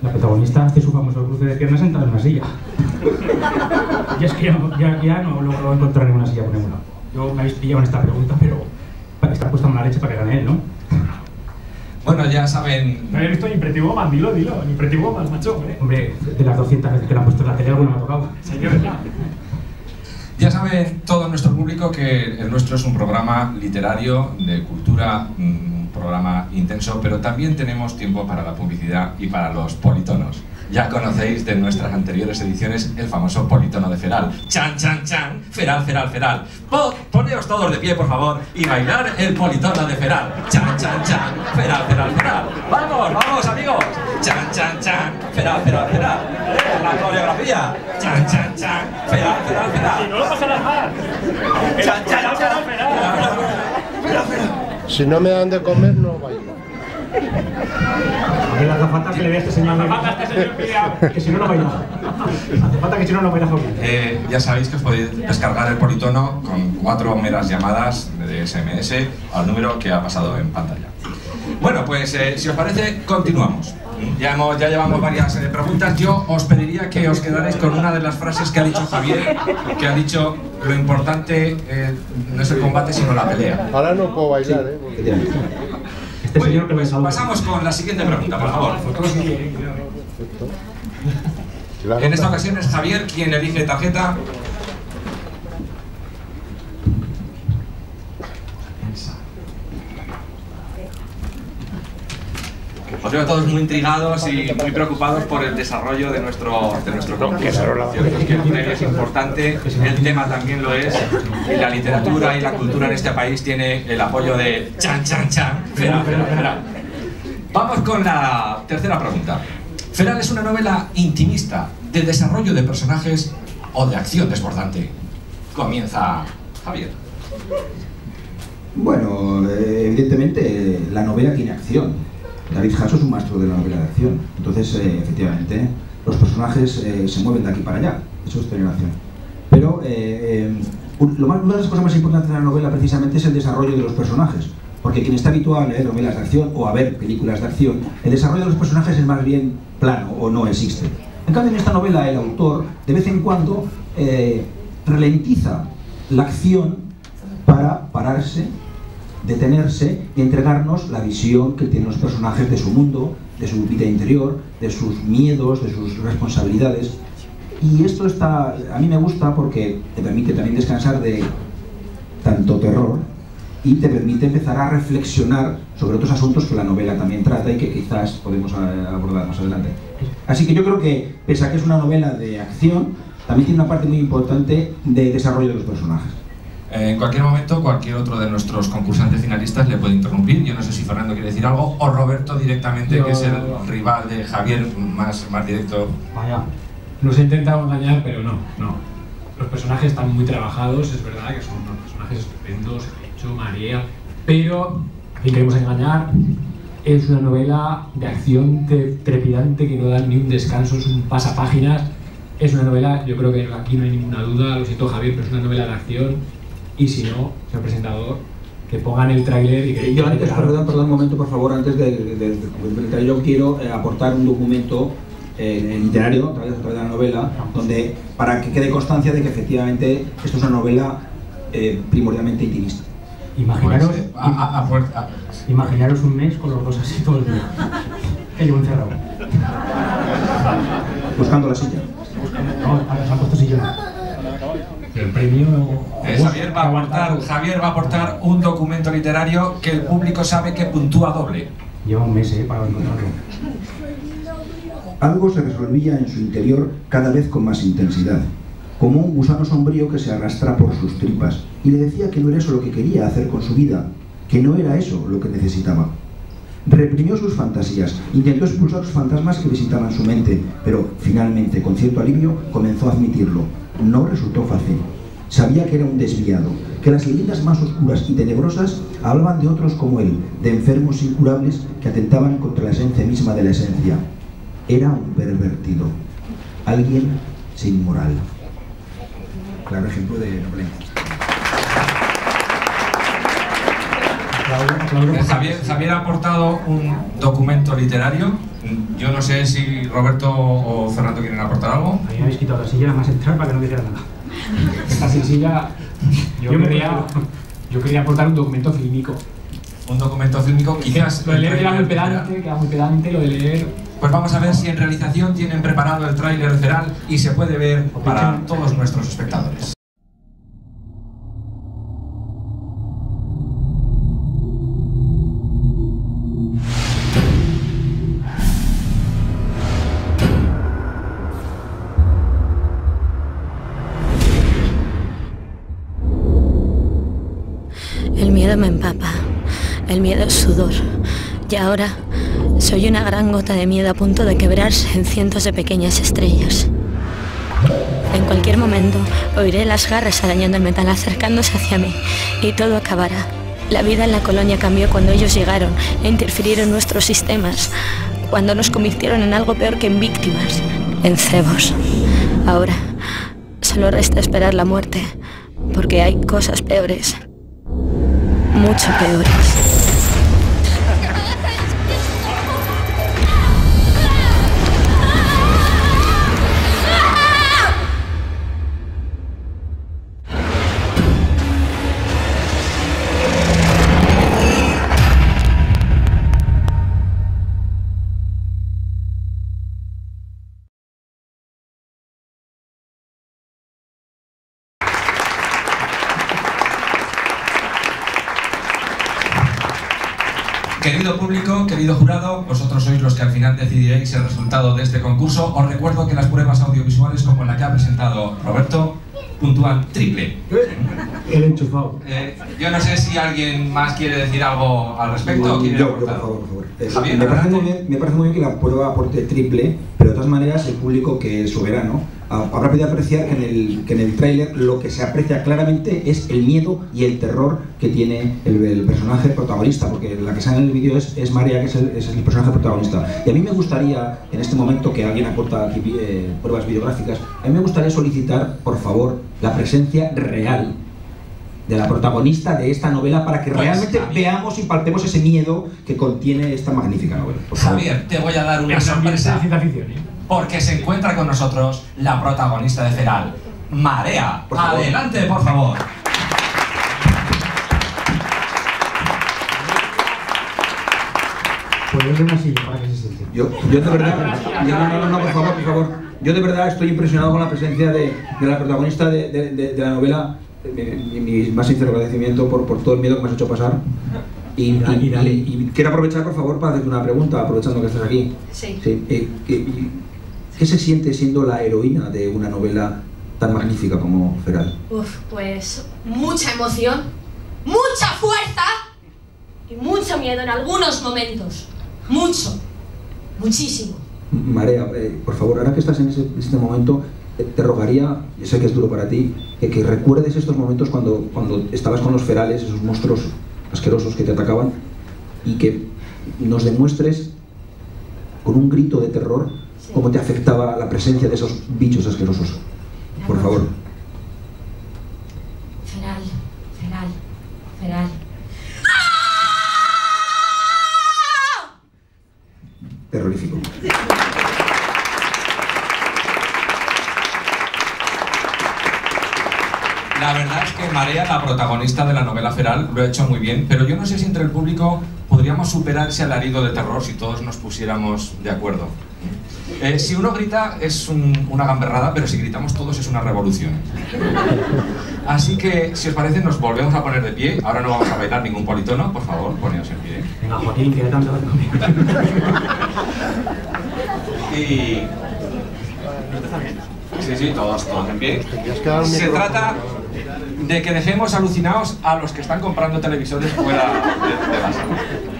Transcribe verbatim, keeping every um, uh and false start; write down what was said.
La protagonista hace su famoso cruce de piernas sentada en una silla. Y es que ya, no, ya, ya no logro encontrar ninguna silla por ningún lado. Yo me habéis pillado en esta pregunta, pero está puesta mala leche para que gane él, ¿no? Bueno, ya saben... No había visto ni Pretty Woman, dilo, dilo, ni Pretty Woman, macho, ¿eh? Hombre, de las doscientas veces que la han puesto en la tele, alguna me ha tocado. Señor, ya. Ya sabe todo nuestro público que el nuestro es un programa literario, de cultura, un programa intenso, pero también tenemos tiempo para la publicidad y para los politonos. Ya conocéis de nuestras anteriores ediciones el famoso politono de Feral. Chan, chan, chan, Feral, Feral, Feral. Po Poneos todos de pie, por favor, y bailar el politono de Feral. Chan, chan, chan, Feral, Feral, Feral. ¡Vamos, vamos, amigos! Chan, chan, chan, Feral, Feral, Feral. ¡Eh, la coreografía! Chan, chan, chan, Feral, Feral, Feral. Y no lo pasarás más. Chan, chan, chan, Feral, Feral. Si no me dan de comer, no bailo. A ver, hace falta que le vea a este señor. Hace falta a este señor que vea. Que si no, no baila. Hace falta que si no, no baila Joaquín. Eh, ya sabéis que os podéis descargar el politono con cuatro meras llamadas de S M S al número que ha pasado en pantalla. Bueno, pues eh, si os parece, continuamos. Ya, hemos, ya llevamos varias eh, preguntas. Yo os pediría que os quedarais con una de las frases que ha dicho Javier, que ha dicho: lo importante eh, no es el combate, sino la pelea. Ahora no puedo bailar, ¿eh? Porque... Este Muy señor bien, que pues me pasamos con la siguiente pregunta, por favor. Claro, En esta ocasión es Javier quien elige tarjeta. Os veo todos muy intrigados y muy preocupados por el desarrollo de nuestro, de nuestro concurso. Cierto es que el medio es importante, el tema también lo es, y la literatura y la cultura en este país tiene el apoyo de chan, chan, chan, Feral, Feral, Feral. Vamos con la tercera pregunta. ¿Feral es una novela intimista, de desarrollo de personajes o de acción desbordante? Comienza Javier. Bueno, eh, evidentemente la novela tiene acción. David Hasso es un maestro de la novela de acción. Entonces, eh, efectivamente, los personajes eh, se mueven de aquí para allá. Eso es tener acción. Pero eh, eh, lo más, una de las cosas más importantes de la novela precisamente es el desarrollo de los personajes. Porque quien está habituado a leer novelas de acción o a ver películas de acción, el desarrollo de los personajes es más bien plano o no existe. En cambio, en esta novela el autor de vez en cuando eh, ralentiza la acción para pararse, detenerse y entregarnos la visión que tienen los personajes de su mundo, de su vida interior, de sus miedos, de sus responsabilidades. Y esto está, a mí me gusta porque te permite también descansar de tanto terror y te permite empezar a reflexionar sobre otros asuntos que la novela también trata y que quizás podemos abordar más adelante. Así que yo creo que, pese a que es una novela de acción, también tiene una parte muy importante de desarrollo de los personajes. En cualquier momento, cualquier otro de nuestros concursantes finalistas le puede interrumpir. Yo no sé si Fernando quiere decir algo, o Roberto directamente, Yo... que es el rival de Javier, más, más directo. Vaya, nos he intentado engañar, pero no, no. Los personajes están muy trabajados, es verdad que son unos personajes estupendos, hecho, María, pero, a quien queremos engañar, es una novela de acción trepidante que no da ni un descanso, es un pasapáginas. Es una novela, yo creo que aquí no hay ninguna duda, lo siento Javier, pero es una novela de acción. Y si no, señor presentador, que pongan el tráiler y que... Yo antes, perdón, perdón un momento, por favor, antes de, de, de, de, de yo quiero eh, aportar un documento eh, literario, a través, a través de la novela, donde, para que quede constancia de que efectivamente esto es una novela eh, primordialmente intimista. Imaginaros, Pues, eh, a, a, a fuerza. imaginaros un mes con los dos así todo el día. Que llevo encerrado. Buscando la silla. No, ahora se han puesto sillón. El premio... Eh, Javier, va a aportar, Javier va a aportar un documento literario que el público sabe que puntúa doble. Lleva un mes, eh, para encontrarlo. Algo se resolvía en su interior cada vez con más intensidad, como un gusano sombrío que se arrastra por sus tripas, y le decía que no era eso lo que quería hacer con su vida, que no era eso lo que necesitaba. Reprimió sus fantasías, intentó expulsar los fantasmas que visitaban su mente, pero finalmente, con cierto alivio, comenzó a admitirlo. No resultó fácil. Sabía que era un desviado, que las leyendas más oscuras y tenebrosas hablaban de otros como él, de enfermos incurables que atentaban contra la esencia misma de la esencia. Era un pervertido, alguien sin moral. Claro ejemplo de nobleza. Eh, Javier, Javier ha aportado un documento literario Yo no sé si Roberto o Fernando quieren aportar algo. A mí me habéis quitado la silla más entrar para que no dijera nada. Esta sencilla, yo, Yo me quería, yo quería aportar un documento fílmico. Un documento fílmico, quizás... Lo de leer queda muy el pedante, queda muy pedante, lo de leer... Pues vamos a ver si en realización tienen preparado el tráiler feral y se puede ver para todos nuestros espectadores. El miedo me empapa, el miedo es sudor, y ahora soy una gran gota de miedo a punto de quebrarse en cientos de pequeñas estrellas. En cualquier momento oiré las garras arañando el metal acercándose hacia mí y todo acabará. La vida en la colonia cambió cuando ellos llegaron e interfirieron en nuestros sistemas, cuando nos convirtieron en algo peor que en víctimas, en cebos. Ahora solo resta esperar la muerte, porque hay cosas peores. Mucho peores. Querido público, querido jurado, vosotros sois los que al final decidiréis el resultado de este concurso. Os recuerdo que las pruebas audiovisuales, como la que ha presentado Roberto, puntúan triple. El enchufado. Eh, yo no sé si alguien más quiere decir algo al respecto. ¿O quiere Yo, yo, aportar? por favor, por favor. Eh, Javier, me, parece adelante. muy bien, me parece muy bien que la prueba aporte triple, pero de todas maneras el público, que es soberano, ah, habrá podido apreciar que en el, que en el tráiler lo que se aprecia claramente es el miedo y el terror que tiene el, el personaje protagonista, porque la que sale en el vídeo es, es María, que es el, es el personaje protagonista. Y a mí me gustaría, en este momento que alguien aporta aquí eh, pruebas videográficas, a mí me gustaría solicitar, por favor, la presencia real de la protagonista de esta novela para que Pues, realmente Javier. veamos y palpemos ese miedo que contiene esta magnífica novela. Por favor. Javier, te voy a dar una Es un ambiente de sorpresa, ciencia ficción, ¿eh? porque se encuentra con nosotros la protagonista de Feral, Marea. Por favor. Adelante, por favor. Ponerle una silla para que se siente. Yo, yo de verdad, yo, no, no, no, no, por favor, por favor. Yo de verdad estoy impresionado con la presencia de, de la protagonista de, de, de, de la novela. Mi, mi- mi más sincero agradecimiento por, por todo el miedo que me has hecho pasar. Y, y, Y dale. y- y quiero aprovechar, por favor, para hacerte una pregunta, aprovechando que estás aquí. Sí. Sí, eh, ¿qué, ¿Qué se siente siendo la heroína de una novela tan magnífica como Feral? Uf, pues mucha emoción, mucha fuerza y mucho miedo en algunos momentos. Mucho, muchísimo. Marea, eh, por favor, ahora que estás en ese- este momento, eh, te rogaría, yo sé que es duro para ti, que, que recuerdes estos momentos cuando, cuando estabas con los ferales, esos monstruos asquerosos que te atacaban, y que nos demuestres con un grito de terror Sí. cómo te afectaba la presencia de esos bichos asquerosos. Por favor. Feral, feral, feral. Terrorífico. La verdad es que Marea, la protagonista de la novela Feral, lo ha hecho muy bien, pero yo no sé si entre el público podríamos superar ese alarido de terror si todos nos pusiéramos de acuerdo. Eh, si uno grita es un- una gamberrada, pero si gritamos todos es una revolución. Así que, si os parece, nos volvemos a poner de pie. Ahora no vamos a bailar ningún politono, por favor, poneos en pie. Venga, Joaquín, que de tanto ver conmigo. Y... Sí, sí, todos, todos en pie. Tendrías que dar un Se micrófono. trata de que dejemos alucinados a los que están comprando televisores fuera de, de la sala.